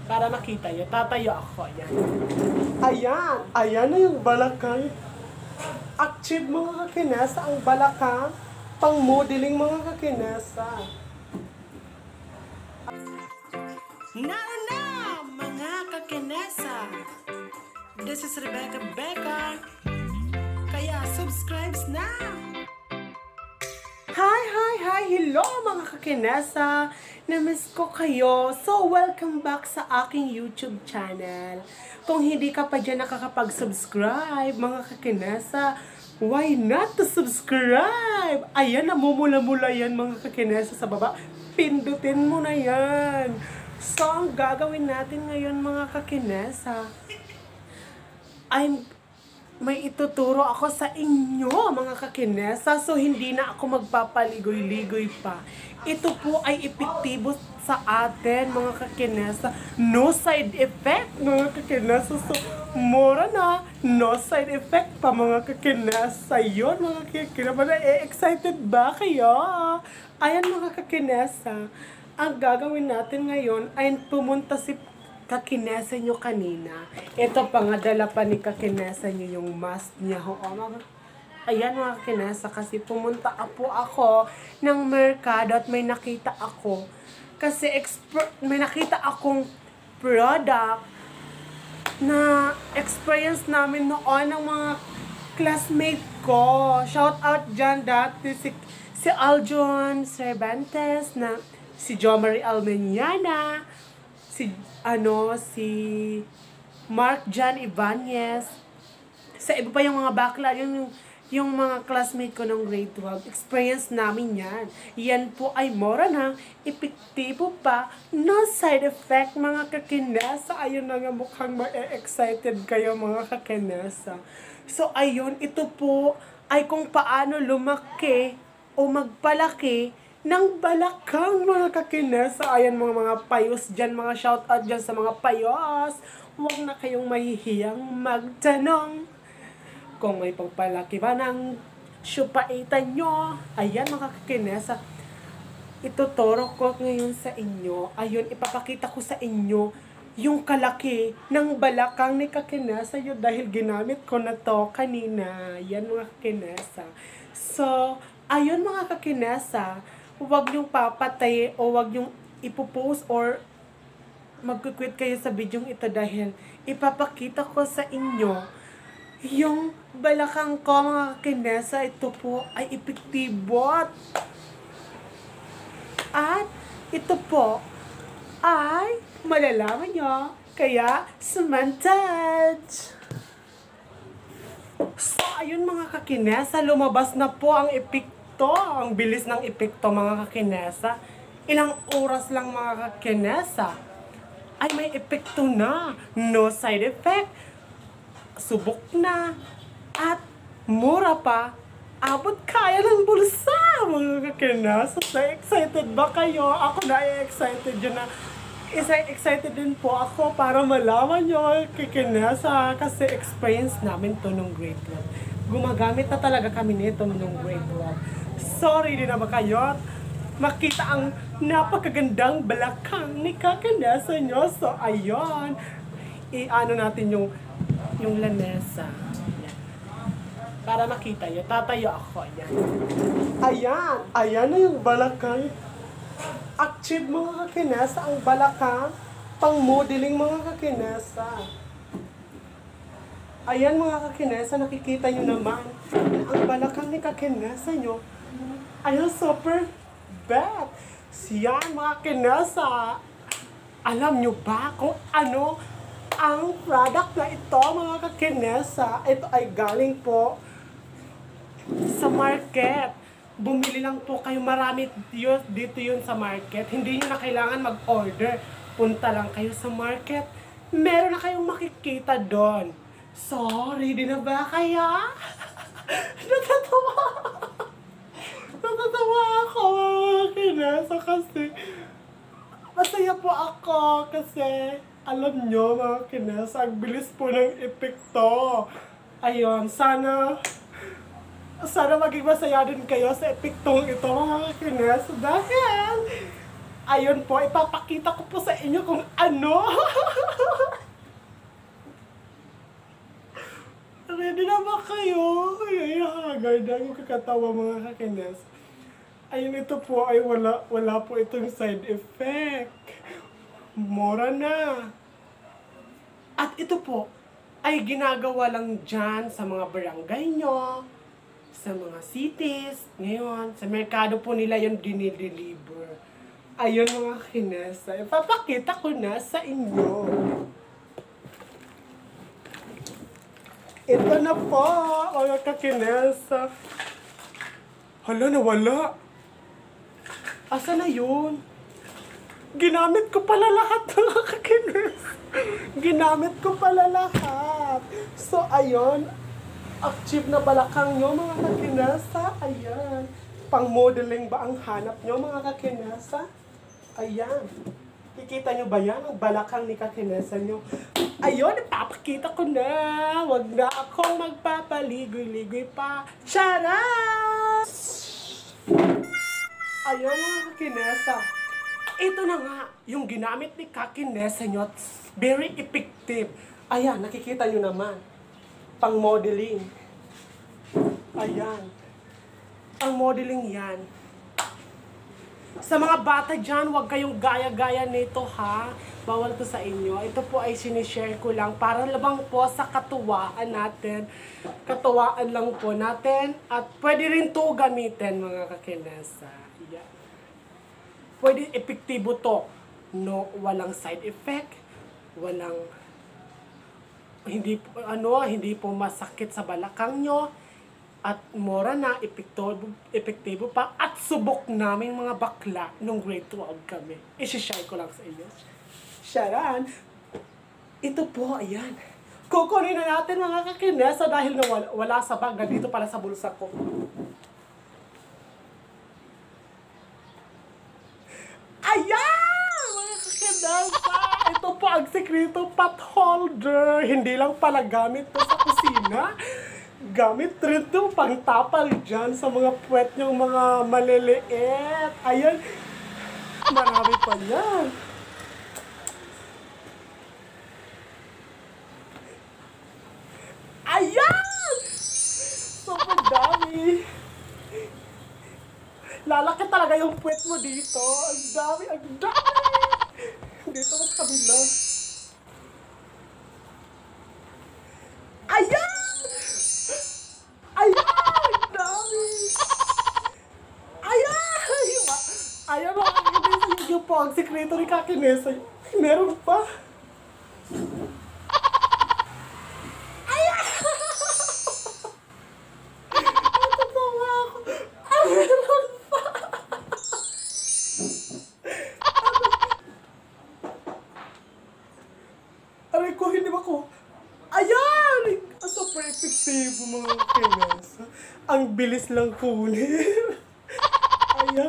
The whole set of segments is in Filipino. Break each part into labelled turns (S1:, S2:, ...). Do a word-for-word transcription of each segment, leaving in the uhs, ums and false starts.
S1: Para makita nyo, tatayo ako. Ayan. Ayan. Ayan na yung balakang. Active mga kakinesa ang balakang. Pang modeling mga kakinesa. Naro na mga kakinesa. This is Rebecca Becca. Kaya subscribe na. Hi, hi, hi! Hello mga kakinesa! Namiss ko kayo. So, welcome back sa aking YouTube channel. Kung hindi ka pa dyan nakakapag-subscribe, mga kakinesa, why not to subscribe? Ayan, namumula-mula yan mga kakinesa sa baba. Pindutin mo na yan. So, ang gagawin natin ngayon mga kakinesa, I'm may ituturo ako sa inyo mga kakinesa. So hindi na ako magpapaligoy-ligoy pa. Ito po ay epektibo sa atin mga kakinesa. No side effect mga kakinesa. So mura na, no side effect pa mga kakinesa. Yun mga kakinesa. E-excited ba kayo? Ayan mga kakinesa. Ang gagawin natin ngayon ay pumunta si kakinesa nyo kanina. Ito pa nga, dala pa ni kakinesa nyo yung mask niya. O, ayan mga kakinesa, kasi pumunta po ako ng merkado at may nakita ako. Kasi expert, may nakita akong product na experience namin noon ng mga classmate ko. Shout out dyan dati si, si Aljon Cervantes, na si Jo Marie Almeniana, si ano si Mark John Ibanez, sa iba pa yung mga bakla, yung, yung yung mga classmate ko ng grade twelve, experience namin yan. Yan po ay mura na, epektibo pa, no side effect mga kakinesa. Ayun na nga, mukhang ma-excited kayo mga kakinesa. So ayun, ito po ay kung paano lumaki o magpalaki ng balakang mga kakinesa. Ayan mga mga payos dyan, mga shoutout dyan sa mga payos. Huwag na kayong mahihiyang magtanong kung may pagpalaki ba ng syupaitan nyo. Ayan mga kakinesa, ituturo ko ngayon sa inyo. Ayun, ipapakita ko sa inyo yung kalaki ng balakang ni kakinesa yun, dahil ginamit ko na to kanina. Yan mga kakinesa. So, ayun mga kakinesa, huwag niyong papatay o huwag niyong ipopost or magkukwit kayo sa video ito, dahil ipapakita ko sa inyo yung balakang ko mga kakinesa. Ito po ay epektibo at ito po ay malalaman nyo, kaya sumantage. So ayun mga kakinesa, lumabas na po ang epektibo. To, ang bilis ng epekto mga kakinesa. Ilang oras lang mga kakinesa ay may epekto na. No side effect. Subok na. At mura pa. Abot kaya ng bulsa mga kakinesa. So excited ba kayo? Ako na excited yun na. Isa excited din po ako para malaman nyo kakinesa, kasi experience namin to nung grade twelve. Gumagamit na talaga kami nito nung grade twelve. Sorry din na ba kayo makita ang napakagandang balakang ni kakinesa nyo. So, ayun. I-ano natin yung yung lanesa. Ayan. Para makita nyo. Tatayo ako. Ayan. Ayan. Ayan na yung balakang. Active mga kakinesa ang balakang. Pang modeling mga kakinesa. Ayan mga kakinesa, nakikita nyo naman ang balakang ni kakinesa nyo. Ayan, super bad. Siyan mga kakinesa. Alam nyo ba kung ano ang product na ito mga kakinesa? Ito ay galing po sa market. Bumili lang po kayo, marami yun, dito yun sa market. Hindi nyo na kailangan mag-order. Punta lang kayo sa market. Meron na kayong makikita doon. Sorry, di na ba kaya? Natatawa. Natatawa ako mga kakinesa kasi masaya po ako kasi alam nyo mga kakinesa, ang bilis po ng epekto. Ayun, sana sana maging masaya din kayo sa epektong ito mga kakinesa, dahil Ayun po, ipapakita ko po sa inyo kung ano. Ready na ba kayo? Ay, hagard na yung kakatawa mga kakines. Ayun, ito po ay wala, wala po itong side effect. Mura na. At ito po ay ginagawa lang dyan sa mga barangay nyo, sa mga cities, ngayon, sa merkado po nila yung dinideliver. Ayun mga kinesa, ipapakita ko na sa inyo. Ito na po, mga kakinesa. Hala, nawala. Asa na yun? Ginamit ko pala lahat mga kakinesa. Ginamit ko pala lahat. So, ayun. Active na balakang nyo mga kakinesa. Ayan. Pang modeling ba ang hanap nyo mga kakinesa? Ayan. Kikita nyo ba yan? Ang balakang ni kakinesa nyo. Ayun, ipapakita ko na. Huwag na akong magpapaligoy-ligoy pa. Charas! Ayun mga kakinesa. Ito na nga, yung ginamit ni kakinesa nyo. Very effective. Ayan, nakikita nyo naman. Pang modeling. Ayan. Ang modeling yan. Sa mga bata dyan, huwag kayong gaya-gaya nito ha. Bawal to sa inyo. Ito po ay sinishare ko lang para labang po sa katuwaan natin. Katuwaan lang po natin. At pwede rin to gamitin mga kakinesa. Ayan. Pwede epektibo to. No, walang side effect. Walang hindi po, ano, hindi po masakit sa balakang nyo. At mura na, epektibo, epektibo pa. At subok namin mga bakla nung grade twelve kami. I-share ko lang sa inyo. Sharan, ito po, ayan. Kukunin na natin mga kakinesa dahil na wala, wala sa bag. Dito pala sa bulsa ko. Ayan! Mga kakinesa! Ito po ang sekreto pot holder. Hindi lang pala gamit to sa kusina. Gamit rin ito pang tapal dyan sa mga puwet niyong mga maliliit. Ayan. Marami pa yan. Ayan! Super dami. Lalaki talaga yung puwet mo dito. Ang dami, ang dami. Dito mas kabila. Ayan! Ayan! Dami! Ayan! Ayan mga kakinesa, yun po ang sekreto ni kakinesa. Meron pa. Ayan! Natatawa ako. Ah, meron pa. Aray ko, hindi ba ko? Ayan! Super effective mga kakinesa. Ang bilis lang kunin. Ayan.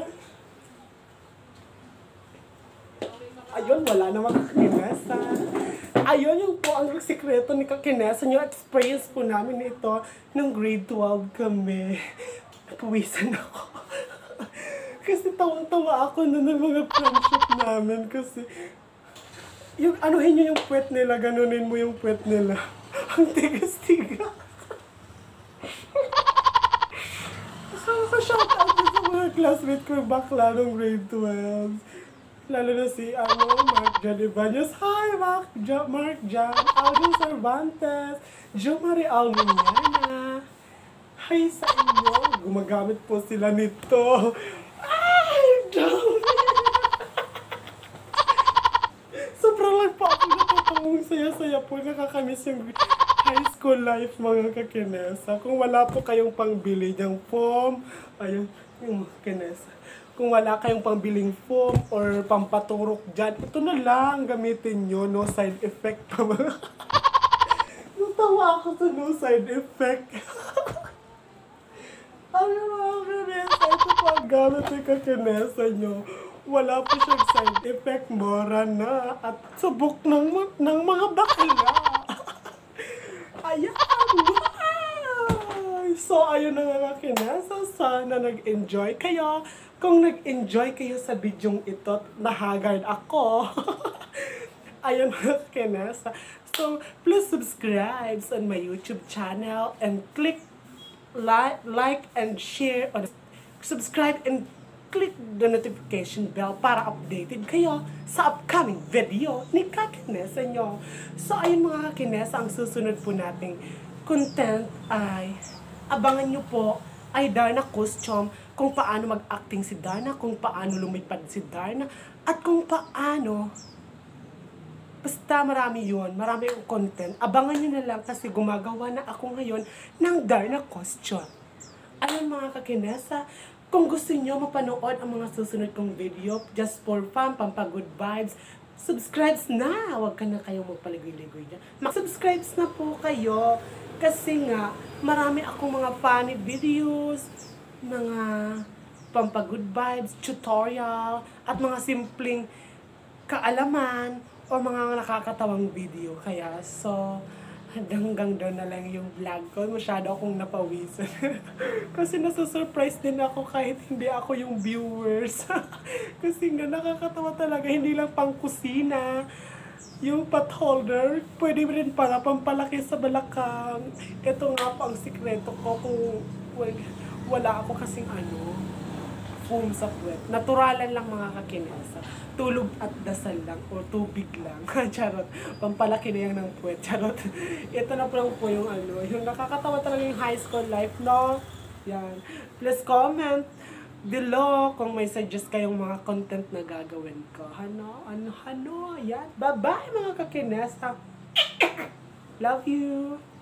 S1: Ayun, wala na mga kakinesa. Ayun yung po ang sikreto ni kakinesa nyo. Experience po namin ito nung grade twelve kami. Puwisan ako. Kasi tawang-tawa ako na ng mga friendship namin. Kasi yung anuhin nyo yung puwet nila, ganunin mo yung puwet nila. Ang tigas-tigas. So, shout out sa mga classmate ko bakla nung grade twelve. Lalo na si, ano, Mark Jan Ibanez. Hi, Mark Jan, Mark Jan, Alvin Cervantes, Jo Marie Almiñana. Hi sa inyo. Gumagamit po sila nito. Ay, dami. Sobrang lang po ako natutungong saya-saya po. Nakakamiss yung high school life mga kakinesa. Kung wala po kayong pangbili ng foam, ayun, yung kinesa. Kung wala kayong pangbiling foam or pampaturok dyan, ito na lang gamitin nyo. No side effect pa mga. Natawa ako sa no side effect. Ay mga kinesa, ito po ang gamit ng kakinesa nyo. Wala po siyang side effect, mura na. At subok ng, ng mga bakla. Ayan! Wow! So, ayun na nga kinasa. Sana nag-enjoy kayo. Kung nag-enjoy kayo sa bidyong ito, nahagard ako. Ayun mga kinasa. So, please subscribe on my YouTube channel and click like, like and share. Or subscribe and click the notification bell para updated kayo sa upcoming video ni Kakinesa nyo. So, ayun mga Kakinesa, ang susunod po nating content ay abangan nyo po ay Darna Costume, kung paano mag-acting si Darna, kung paano lumipad si Darna, at kung paano, basta marami yun, marami yung content. Abangan nyo na lang kasi gumagawa na ako ngayon ng Darna Costume. Ayun mga Kakinesa, kung gusto nyo mapanood ang mga susunod kong video, just for fun, pampagood vibes, subscribe na! Huwag ka na kayong magpaligoy-ligoy dyan. Mag-subscribe na po kayo kasi nga, marami akong mga funny videos, mga pampagood vibes, tutorial, at mga simpleng kaalaman o mga nakakatawang video. Kaya, so, hanggang doon na lang yung vlog ko. Masyado akong napawisan. Kasi nasusurprise din ako kahit hindi ako yung viewers. Kasi nga nakakatawa talaga. Hindi lang pang kusina. Yung pot holder, pwede rin para pampalaki sa balakang. Ito nga po ang sikreto ko kung wala ako kasing ano, foam sa puwet. Naturalan lang mga Kakinesa. Tulog at dasal lang o tubig lang. Charot. Pampalaki na yan ng puwet. Charot. Ito na po lang po yung ano, yung nakakatawa talaga yung high school life, no? Yan. Please comment below kung may suggest kayong mga content na gagawin ko. Ano? Ano? Ano? Yan. Bye-bye mga Kakinesa. Love you.